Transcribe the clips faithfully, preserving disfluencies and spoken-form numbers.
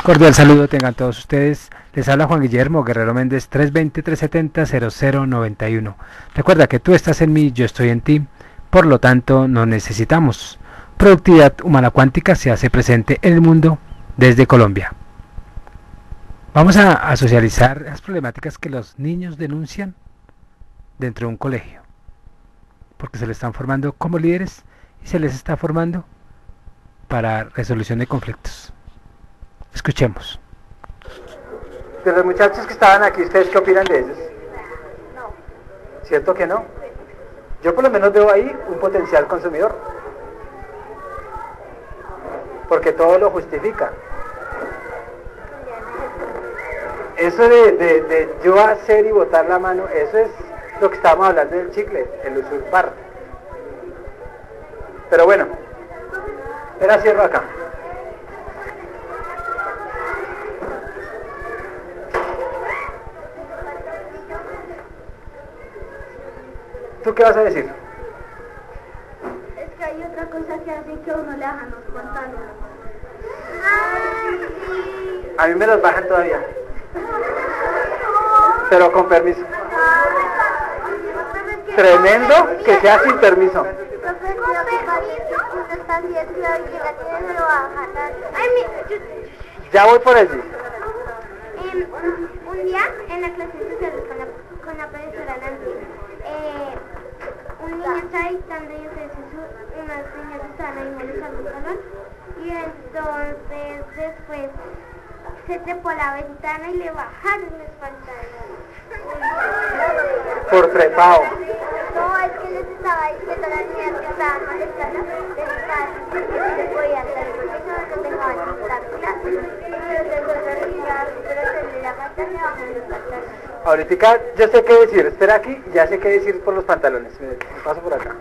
Cordial saludo tengan todos ustedes. Les habla Juan Guillermo Guerrero Méndez, tres dos cero, tres siete cero, cero cero nueve uno. Recuerda que tú estás en mí, yo estoy en ti, por lo tanto nos necesitamos. Productividad Humana Cuántica se hace presente en el mundo desde Colombia. Vamos a, a socializar las problemáticas que los niños denuncian dentro de un colegio, porque se les están formando como líderes y se les está formando para resolución de conflictos. Escuchemos. De los muchachos que estaban aquí, ¿ustedes qué opinan de ellos? No. ¿Cierto que no? Yo por lo menos veo ahí un potencial consumidor, porque todo lo justifica. Eso de, de, de yo hacer y botar la mano, eso es lo que estábamos hablando del chicle, el usurpar. Pero bueno, era cierro acá. ¿Tú qué vas a decir? Es que hay otra cosa que hace que a uno le bajan los pantalones. A mí me los bajan todavía, pero con permiso. Tremendo que sea sin permiso. Ya voy por allí. Un día en la clase de sociales con la, con la profesora Nancy, eh, un niño estaba dictando y entonces unas niñas estaban ahí molestando el salón y entonces después se trepó a la ventana y le bajaron los pantalones. Por trepado. No, es que les estaba diciendo a las niñas que estaban molestando, les estaba diciendo que se podían dar el permiso de que dejaban de estar clases. Entonces las niñas, pero se le la falta le bajan los pantalones. Ahorita yo sé qué decir, espera aquí, ya sé qué decir por los pantalones. Me paso por acá.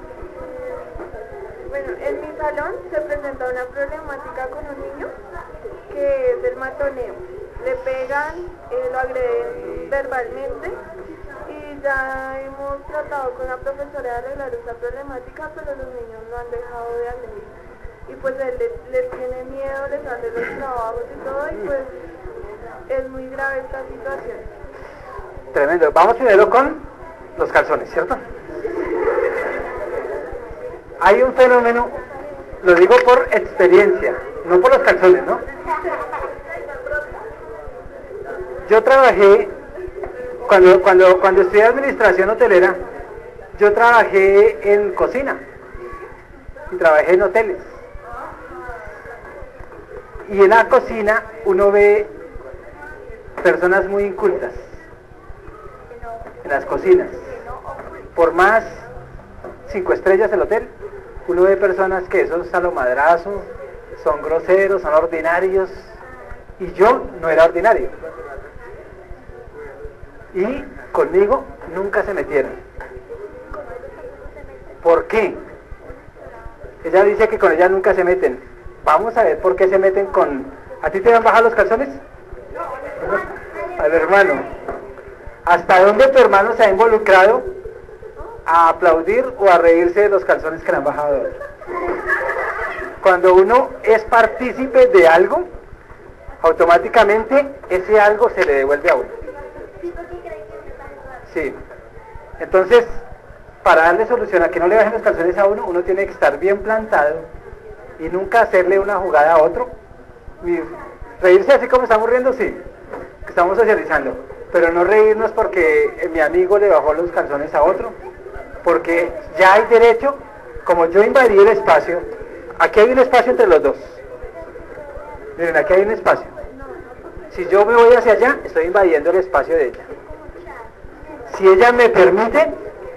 Bueno, en mi salón se presenta una problemática con un niño que es el matoneo. Le pegan, eh, lo agreden verbalmente y ya hemos tratado con la profesora de arreglar esta problemática, pero los niños no han dejado de agredir. Y pues él les, les tiene miedo, les hace los trabajos y todo, y pues es muy grave esta situación. Tremendo. Vamos primero con los calzones, ¿cierto? Hay un fenómeno, lo digo por experiencia, no por los calzones, ¿no? Yo trabajé, cuando, cuando, cuando estudié administración hotelera, yo trabajé en cocina, y trabajé en hoteles. Y en la cocina uno ve personas muy incultas, en las cocinas. Por más cinco estrellas el hotel, uno ve personas que son salomadrazos, son groseros, son ordinarios, y yo no era ordinario. Y conmigo nunca se metieron. ¿Por qué? Ella dice que con ella nunca se meten. Vamos a ver por qué se meten con... ¿A ti te han bajado los calzones? Al hermano. ¿Hasta dónde tu hermano se ha involucrado a aplaudir o a reírse de los calzones que le han bajado a otro? Cuando uno es partícipe de algo, automáticamente ese algo se le devuelve a uno. Sí. Entonces, para darle solución a que no le bajen los calzones a uno, uno tiene que estar bien plantado y nunca hacerle una jugada a otro. Y reírse así como estamos riendo, sí, que estamos socializando, pero no reírnos porque mi amigo le bajó los calzones a otro, porque ya hay derecho, como yo invadí el espacio, aquí hay un espacio entre los dos. Miren, aquí hay un espacio. Si yo me voy hacia allá, estoy invadiendo el espacio de ella. Si ella me permite,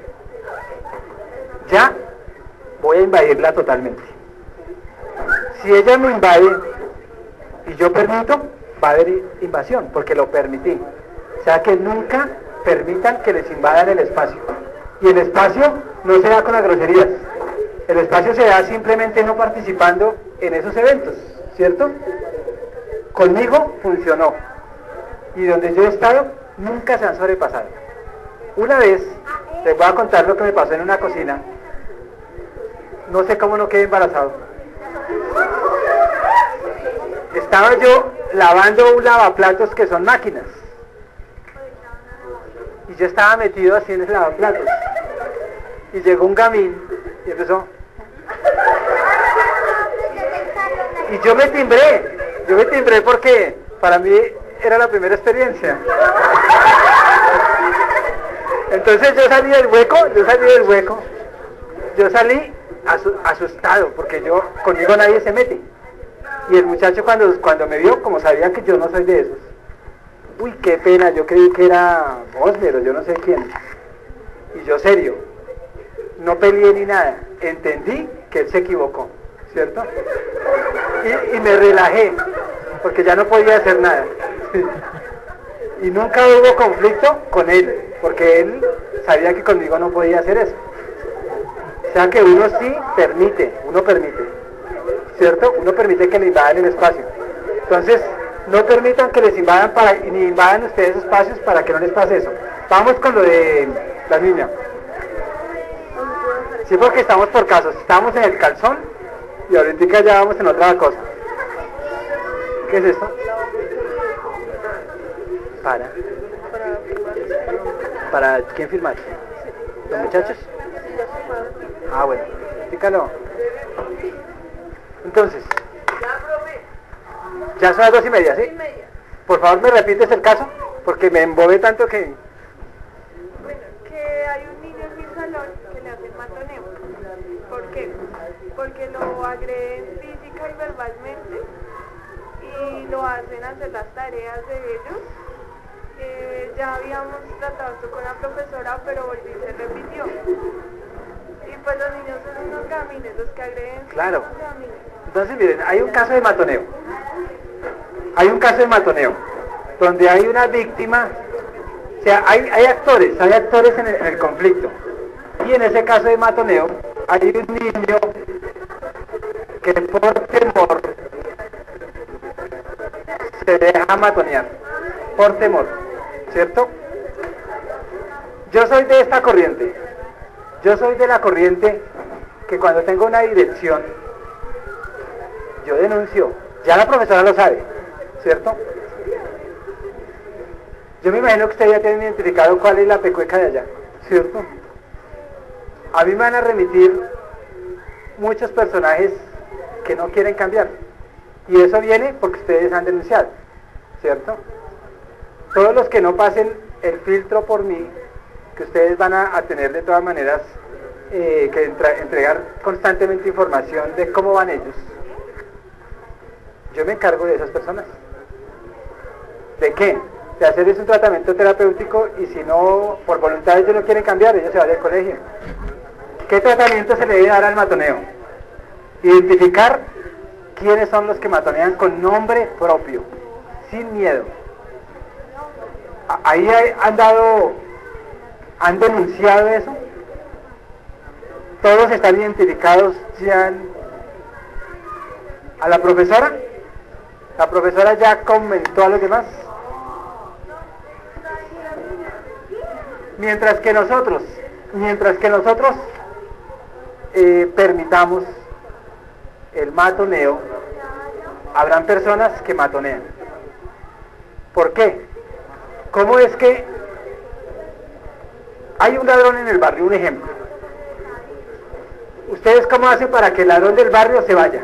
ya voy a invadirla totalmente. Si ella me invade y yo permito, va a haber invasión, porque lo permití. O sea que nunca permitan que les invadan el espacio. Y el espacio no se da con las groserías. El espacio se da simplemente no participando en esos eventos, ¿cierto? Conmigo funcionó. Y donde yo he estado, nunca se han sobrepasado. Una vez, les voy a contar lo que me pasó en una cocina. No sé cómo no quedé embarazado. Estaba yo lavando un lavaplatos que son máquinas. Y yo estaba metido así en el lavaplatos. Y llegó un gamín y empezó. Y yo me timbré, yo me timbré porque para mí era la primera experiencia. Entonces yo salí del hueco, yo salí del hueco, yo salí asustado porque yo, conmigo nadie se mete. Y el muchacho cuando, cuando me vio, como sabía que yo no soy de esos, uy, qué pena, yo creí que era Bosler o yo no sé quién. Y yo serio, no peleé ni nada, entendí que él se equivocó, ¿cierto? Y, y me relajé, porque ya no podía hacer nada. Y nunca hubo conflicto con él, porque él sabía que conmigo no podía hacer eso. O sea que uno sí permite, uno permite, ¿cierto? Uno permite que le invadan el espacio. Entonces, no permitan que les invadan para, ni invadan ustedes espacios para que no les pase eso. Vamos con lo de la niña. Sí, porque estamos por casos. Estamos en el calzón y ahorita ya vamos en otra cosa. ¿Qué es esto? Para. ¿Para quién firmar? ¿Los muchachos? Ah, bueno. Pícalo. Entonces. Ya son las dos y media, ¿sí? Por favor, ¿me repites el caso? Porque me embobé tanto que... Bueno, que hay un niño en mi salón que le hacen matoneo. ¿Por qué? Porque lo agreden física y verbalmente y lo hacen hacer las tareas de ellos. Eh, ya habíamos tratado esto con la profesora, pero volví y se repitió. Y pues los niños son unos gamines, los que agreden son Claro. unos gamines. Entonces, miren, hay un caso de matoneo. Hay un caso de matoneo, donde hay una víctima, o sea, hay, hay actores, hay actores en el, en el conflicto. Y en ese caso de matoneo, hay un niño que por temor se deja matonear, por temor, ¿cierto? Yo soy de esta corriente, yo soy de la corriente que cuando tengo una dirección, yo denuncio, ya la profesora lo sabe, ¿cierto? Yo me imagino que ustedes ya tienen identificado cuál es la pecueca de allá, ¿cierto? A mí me van a remitir muchos personajes que no quieren cambiar. Y eso viene porque ustedes han denunciado, ¿cierto? Todos los que no pasen el filtro por mí, que ustedes van a, a tener de todas maneras eh, que entra, entregar constantemente información de cómo van ellos. Yo me encargo de esas personas. ¿De qué? De hacerles un tratamiento terapéutico y si no, por voluntad ellos no quieren cambiar, ellos se van del colegio. ¿Qué tratamiento se le debe dar al matoneo? Identificar quiénes son los que matonean con nombre propio, sin miedo. Ahí hay, han dado, han denunciado eso. Todos están identificados ya a la profesora. La profesora ya comentó a los demás. Mientras que nosotros, mientras que nosotros eh, permitamos el matoneo, habrán personas que matonean. ¿Por qué? ¿Cómo es que hay un ladrón en el barrio? Un ejemplo. ¿Ustedes cómo hacen para que el ladrón del barrio se vaya?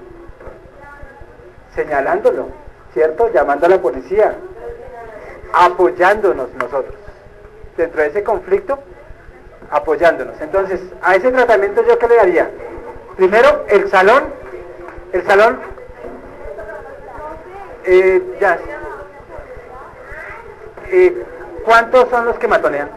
Señalándolo, ¿cierto? Llamando a la policía, apoyándonos nosotros. Dentro de ese conflicto, apoyándonos. Entonces, a ese tratamiento yo qué le daría. Primero, el salón, el salón, eh, ya, eh, ¿cuántos son los que matonean?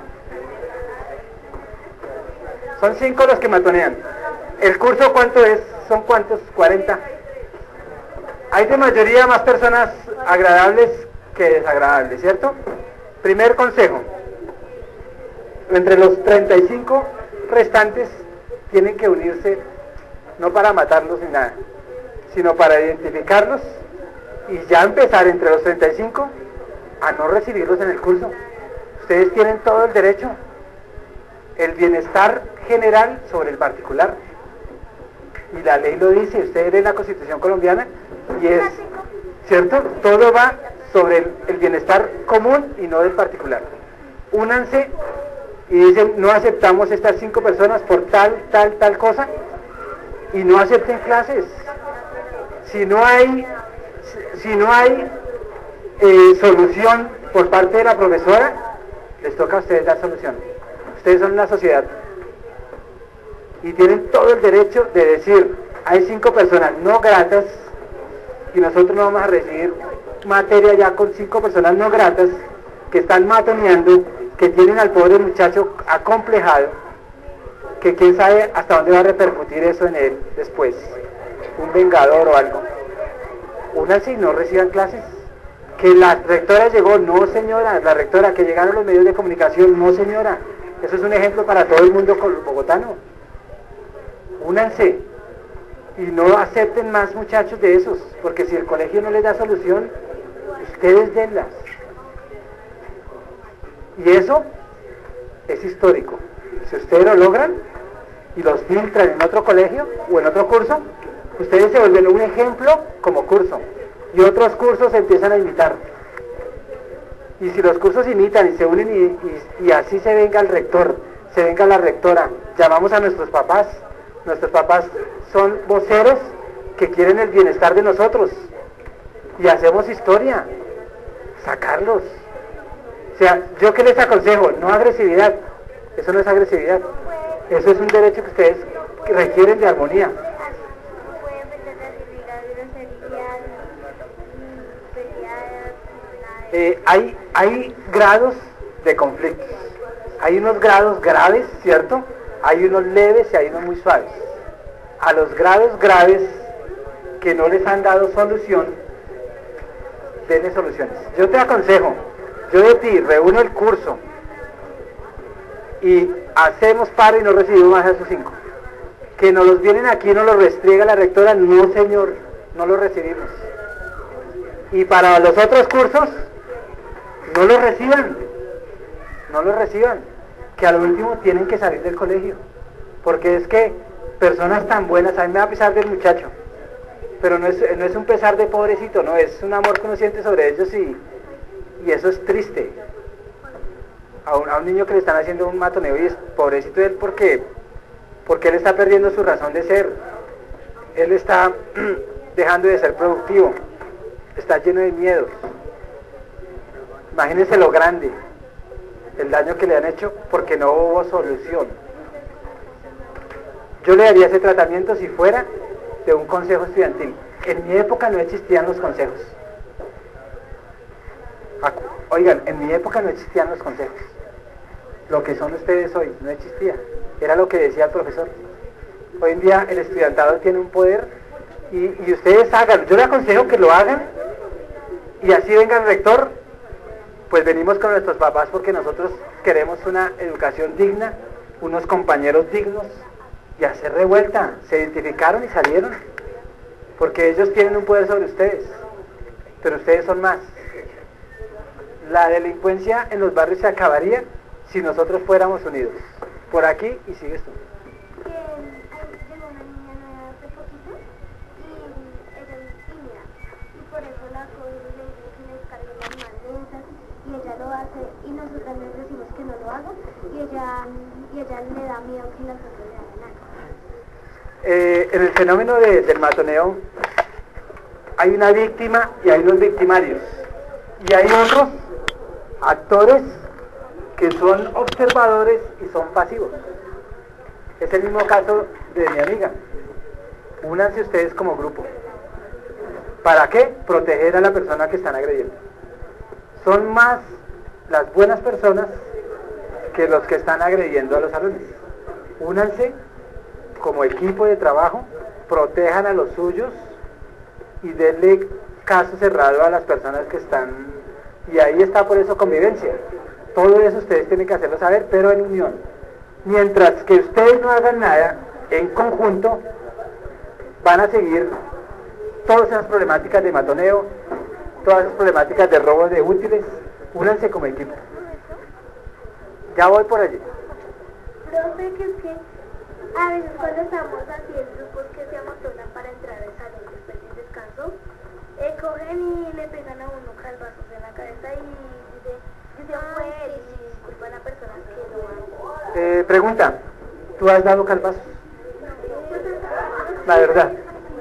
Son cinco los que matonean. ¿El curso cuánto es? ¿Son cuántos? cuarenta. Hay de mayoría más personas agradables que desagradables, ¿cierto? Primer consejo. Entre los treinta y cinco restantes tienen que unirse, no para matarlos ni nada, sino para identificarlos y ya empezar entre los treinta y cinco a no recibirlos en el curso. Ustedes tienen todo el derecho, el bienestar general sobre el particular. Y la ley lo dice, ustedes leen la Constitución colombiana y es, ¿cierto? Todo va sobre el, el bienestar común y no del particular. Únanse y dicen, no aceptamos estas cinco personas por tal, tal, tal cosa, y no acepten clases. Si no hay, si no hay eh, solución por parte de la profesora, les toca a ustedes dar solución. Ustedes son una sociedad y tienen todo el derecho de decir, hay cinco personas no gratas y nosotros no vamos a recibir materia ya con cinco personas no gratas que están matoneando, que tienen al pobre muchacho acomplejado, que quién sabe hasta dónde va a repercutir eso en él después, un vengador o algo. Unas si no reciban clases. Que la rectora llegó, no señora, la rectora, que llegaron los medios de comunicación, no señora. Eso es un ejemplo para todo el mundo bogotano. Únanse y no acepten más muchachos de esos, porque si el colegio no les da solución, ustedes denlas. Y eso es histórico. Si ustedes lo logran y los filtran en otro colegio o en otro curso, ustedes se vuelven un ejemplo como curso. Y otros cursos empiezan a imitar. Y si los cursos imitan y se unen y, y, y así se venga el rector, se venga la rectora, llamamos a nuestros papás. Nuestros papás son voceros que quieren el bienestar de nosotros. Y hacemos historia. Sacarlos. O sea, ¿yo qué les aconsejo? No agresividad. Eso no es agresividad. Eso es un derecho que ustedes requieren de armonía. Eh, hay, hay grados de conflictos. Hay unos grados graves, ¿cierto? Hay unos leves y hay unos muy suaves. A los grados graves que no les han dado solución, denle soluciones. Yo te aconsejo, yo de ti reúno el curso y hacemos paro y no recibimos más de esos cinco. Que nos los vienen aquí y nos los restriega la rectora, no señor, no los recibimos. Y para los otros cursos, no los reciban, no los reciban, que al último tienen que salir del colegio, porque es que personas tan buenas, a mí me da pesar del muchacho, pero no es, no es un pesar de pobrecito, no, es un amor que uno siente sobre ellos y, y eso es triste. A un, a un niño que le están haciendo un matoneo y es pobrecito él porque, porque él está perdiendo su razón de ser, él está dejando de ser productivo, está lleno de miedos. Imagínense lo grande, el daño que le han hecho porque no hubo solución. Yo le daría ese tratamiento si fuera de un consejo estudiantil. En mi época no existían los consejos. Oigan, en mi época no existían los consejos. Lo que son ustedes hoy no existía. Era lo que decía el profesor. Hoy en día el estudiantado tiene un poder y, y ustedes hagan. Yo les aconsejo que lo hagan y así venga el rector. Pues venimos con nuestros papás porque nosotros queremos una educación digna, unos compañeros dignos y hacer revuelta. Se identificaron y salieron porque ellos tienen un poder sobre ustedes, pero ustedes son más. La delincuencia en los barrios se acabaría si nosotros fuéramos unidos. Por aquí y sigues tú. Que ahí llegó una niña nueva hace poquito y ella es tímida y por eso la cogen y le dicen que le descarguen las maletas y ella lo hace y nosotros le decimos que no lo haga y ella, y ella le da miedo que nosotros le hagan algo. Eh, en el fenómeno de, del matoneo hay una víctima y hay unos victimarios y hay otros actores que son observadores y son pasivos. Es el mismo caso de mi amiga. Únanse ustedes como grupo. ¿Para qué? Proteger a la persona que están agrediendo. Son más las buenas personas que los que están agrediendo a los alumnos. Únanse como equipo de trabajo, protejan a los suyos y denle caso cerrado a las personas que están, y ahí está por eso convivencia. Todo eso ustedes tienen que hacerlo saber, pero en unión. Mientras que ustedes no hagan nada en conjunto, van a seguir todas esas problemáticas de matoneo, todas esas problemáticas de robo de útiles. Únanse como equipo. Ya voy por allí. Profe, que es que a veces cuando estamos así en grupos que se amontonan para entrar al salón después del descanso, eh, cogen y le pegan a uno calvazos en la cabeza y dice, dice fue él y culpan a personas que no han. Eh, pregunta, ¿tú has dado calvazos? La verdad.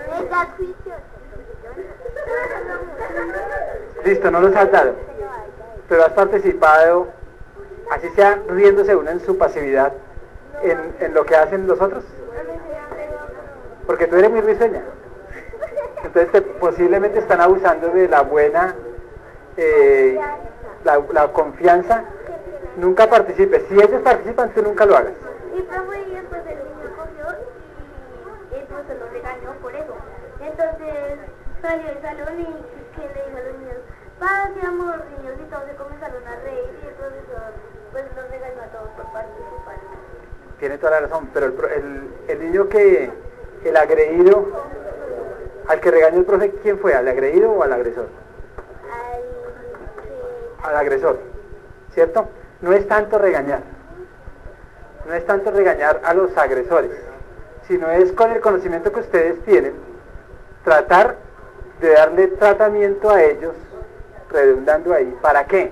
Listo, no los has dado, pero has participado, así sea riéndose uno en su pasividad, en, en lo que hacen los otros. Porque tú eres muy risueña. Entonces te, posiblemente están abusando de la buena, eh, la, la confianza. Nunca participes. Si ellos participan, tú nunca lo hagas. Y profe, y después el niño cogió y el profesor lo regañó por eso. Entonces salió del salón y que le dijo a los niños, paz y amor, niños, y todos se comenzaron a reír y el profesor pues los regañó a todos por participar. Tiene toda la razón, pero el, el, el niño que, el agredido, al que regañó el profe, ¿quién fue? ¿Al agredido o al agresor? Al, que... Al agresor, ¿cierto? No es tanto regañar, no es tanto regañar a los agresores, sino es con el conocimiento que ustedes tienen, tratar de darle tratamiento a ellos, redundando ahí, ¿para qué?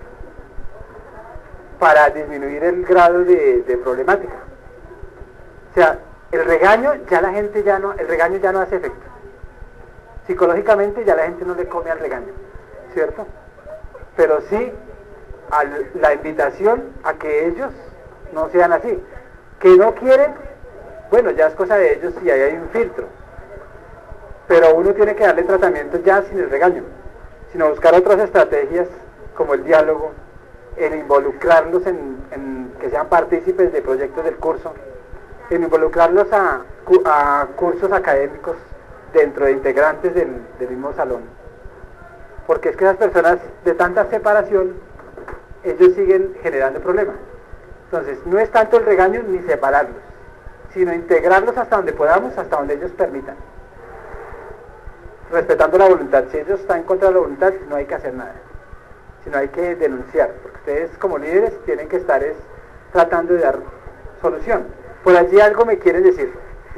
Para disminuir el grado de, de problemática. O sea, el regaño, ya la gente ya no, el regaño ya no hace efecto. Psicológicamente ya la gente no le come al regaño, ¿cierto? Pero sí a la invitación a que ellos no sean así. Que no quieren, bueno, ya es cosa de ellos y ahí hay un filtro. Pero uno tiene que darle tratamiento ya sin el regaño, sino buscar otras estrategias como el diálogo, en involucrarlos en, en que sean partícipes de proyectos del curso, en involucrarlos a, a cursos académicos dentro de integrantes del, del mismo salón. Porque es que esas personas de tanta separación, ellos siguen generando problemas. Entonces, no es tanto el regaño ni separarlos, sino integrarlos hasta donde podamos, hasta donde ellos permitan. Respetando la voluntad. Si ellos están en contra de la voluntad, no hay que hacer nada, sino hay que denunciar, porque ustedes como líderes tienen que estar es, tratando de dar solución. Por allí algo me quieren decir.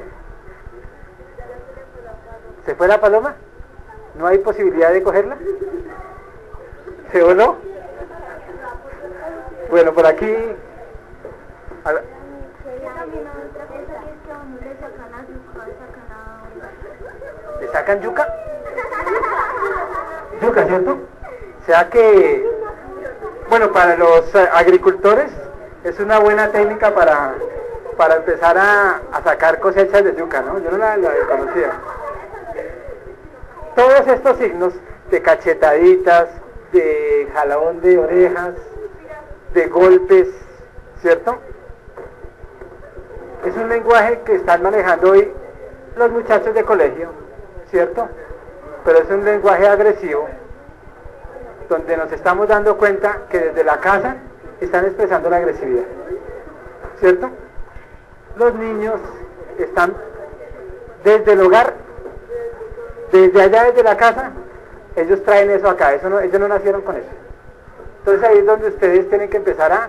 ¿Se fue la paloma? ¿No hay posibilidad de cogerla? ¿Se voló? Bueno, por aquí... A la... ¿Le sacan yuca? Yuca, ¿cierto? O sea que, bueno, para los agricultores es una buena técnica para, para empezar a, a sacar cosechas de yuca, ¿no? Yo no la, la conocía. Todos estos signos de cachetaditas, de jalón de orejas, de golpes, ¿cierto? Es un lenguaje que están manejando hoy los muchachos de colegio, ¿cierto? Pero es un lenguaje agresivo, donde nos estamos dando cuenta que desde la casa están expresando la agresividad, ¿cierto? Los niños están desde el hogar, desde allá, desde la casa, ellos traen eso acá, eso no, ellos no nacieron con eso. Entonces ahí es donde ustedes tienen que empezar a,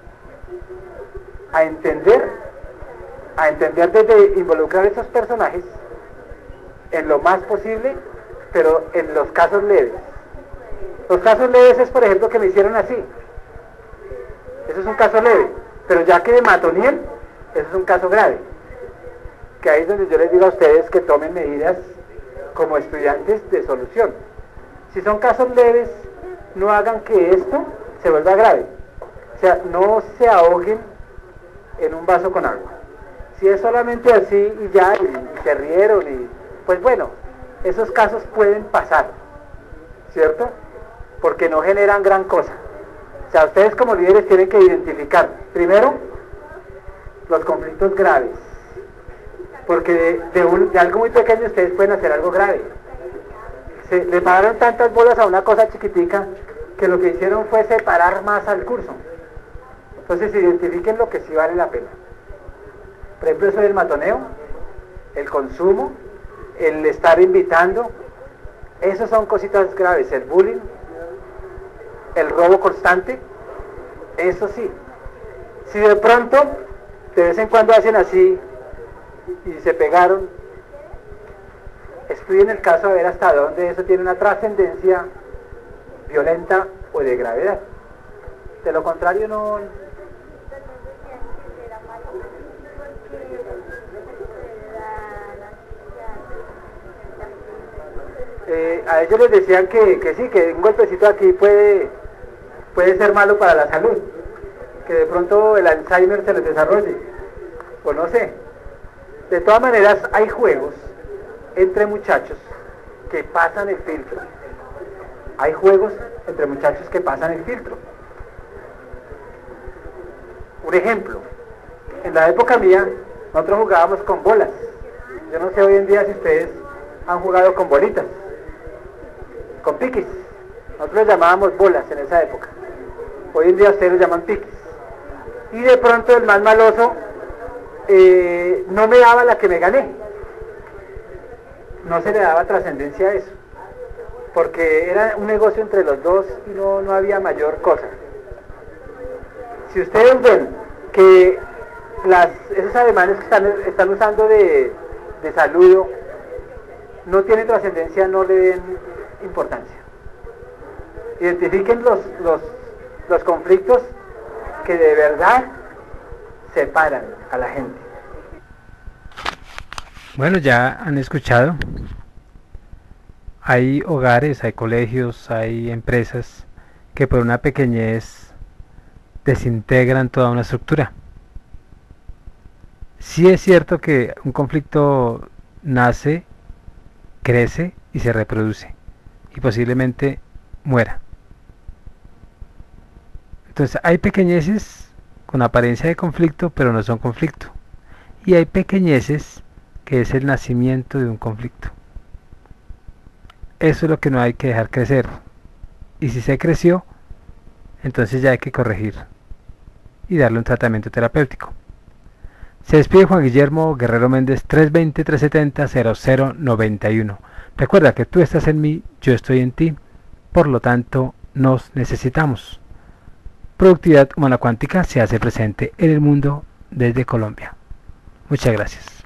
a entender, a entender desde involucrar a esos personajes en lo más posible, pero en los casos leves. Los casos leves es, por ejemplo, que me hicieron así. Eso es un caso leve. Pero ya que de Matoniel, eso es un caso grave. Que ahí es donde yo les digo a ustedes que tomen medidas como estudiantes de solución. Si son casos leves, no hagan que esto se vuelva grave. O sea, no se ahoguen en un vaso con agua. Si es solamente así y ya, y, y se rieron, y pues bueno, esos casos pueden pasar, ¿cierto? Porque no generan gran cosa. O sea, ustedes como líderes tienen que identificar, primero, los conflictos graves. Porque de, de, un, de algo muy pequeño ustedes pueden hacer algo grave. Se, le pagaron tantas bolas a una cosa chiquitica que lo que hicieron fue separar más al curso. Entonces identifiquen lo que sí vale la pena. Por ejemplo, eso del matoneo, el consumo, el estar invitando, esos son cositas graves. El bullying, el robo constante, eso sí. Si de pronto, de vez en cuando hacen así y se pegaron, estudien el caso a ver hasta dónde eso tiene una trascendencia violenta o de gravedad. De lo contrario no... Eh, a ellos les decían que, que sí, que un golpecito aquí puede, puede ser malo para la salud, que de pronto el Alzheimer se les desarrolle, o no sé. De todas maneras hay juegos entre muchachos que pasan el filtro. Hay juegos entre muchachos que pasan el filtro. Un ejemplo, en la época mía nosotros jugábamos con bolas. Yo no sé hoy en día si ustedes han jugado con bolitas, con piquis. Nosotros los llamábamos bolas en esa época. Hoy en día ustedes los llaman piquis. Y de pronto el más maloso eh, no me daba la que me gané. No se le daba trascendencia a eso, porque era un negocio entre los dos y no, no había mayor cosa. Si ustedes ven que las, esos ademanes que están, están usando de, de saludo no tienen trascendencia, no le den importancia. Identifiquen los, los, los conflictos que de verdad separan a la gente. Bueno, ya han escuchado. Hay hogares, hay colegios, hay empresas que por una pequeñez desintegran toda una estructura. Sí es cierto que un conflicto nace, crece y se reproduce y posiblemente muera. Entonces hay pequeñeces con apariencia de conflicto pero no son conflicto, y hay pequeñeces que es el nacimiento de un conflicto. Eso es lo que no hay que dejar crecer, y si se creció, entonces ya hay que corregir y darle un tratamiento terapéutico. Se despide Juan Guillermo Guerrero Méndez, tres dos cero, tres siete cero, cero cero nueve uno. Recuerda que tú estás en mí, yo estoy en ti, por lo tanto nos necesitamos. Productividad Humana Cuántica se hace presente en el mundo desde Colombia. Muchas gracias.